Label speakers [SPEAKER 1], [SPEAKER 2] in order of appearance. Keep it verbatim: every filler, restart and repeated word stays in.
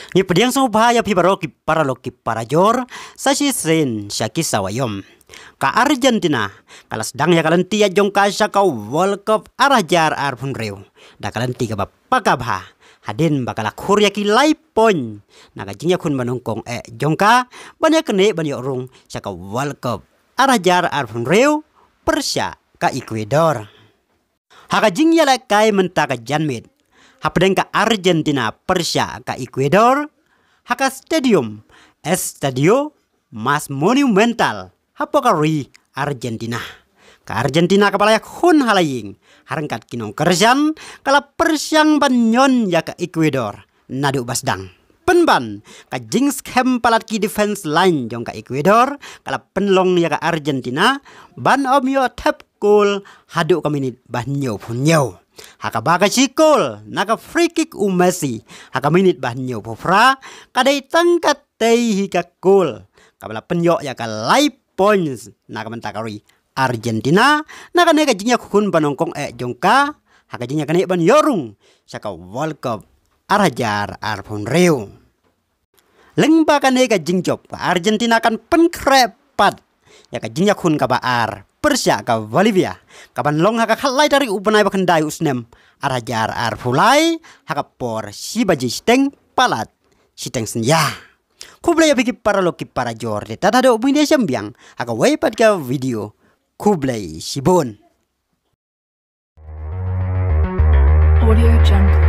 [SPEAKER 1] Ni pediang subhaya pi baroki para loki para jor sasi sen syaki sawayom. Ka Argentina kala sedang ya kalanti ya jong kasya ka World Cup arajar arpun reu. Da kalanti ka bapakabha. Hadin bakala kurya ki laipon. Naga jingya kun manungkong eh jongka banyak kene banyak rung syaka World Cup arajar arpun reu Persia ka Ecuador. Haka jingya la kai mentaka janmit. Hapedeng ka Argentina Persia ka Ecuador. Haka stadium Estadio Mas Monumental Hapokari Argentina. Ka Argentina kapalayak hun halaying. Harangkat kinong kerjan kala Persiang banyon ya ka Ecuador. Nadu basdang. Penban ka jings kem palat ki defense line jong ka Ecuador. Kala penlong ya ka Argentina. Ban om yo tap goal hadu ka minit banyo punyo. Haka baga cikol, naka free kick u Messi. Haka minit banyo pufra, kadai tangkat tei hika goal. Kabala penyok ya ka live points, naka mentakari Argentina. Naka neka jingnya kukun banongkong e jongka. Haka jingnya kane ban yorung, saka World Cup arajar arpun reu. Lengba ka neka jingjop, Argentina kan penkrepat. Ya ka jingnya kun ka baar. Persia ka Bolivia. Kaban long haka khalai dari upanai bakandai usnem. Arajar ar fulai haka por sibaji steng palat. Siteng senya. Kublai bigi para loki para jorde. Tata do ubinde sembiang. Haka waipat ka video. Kublai sibon.
[SPEAKER 2] Audio Jungle.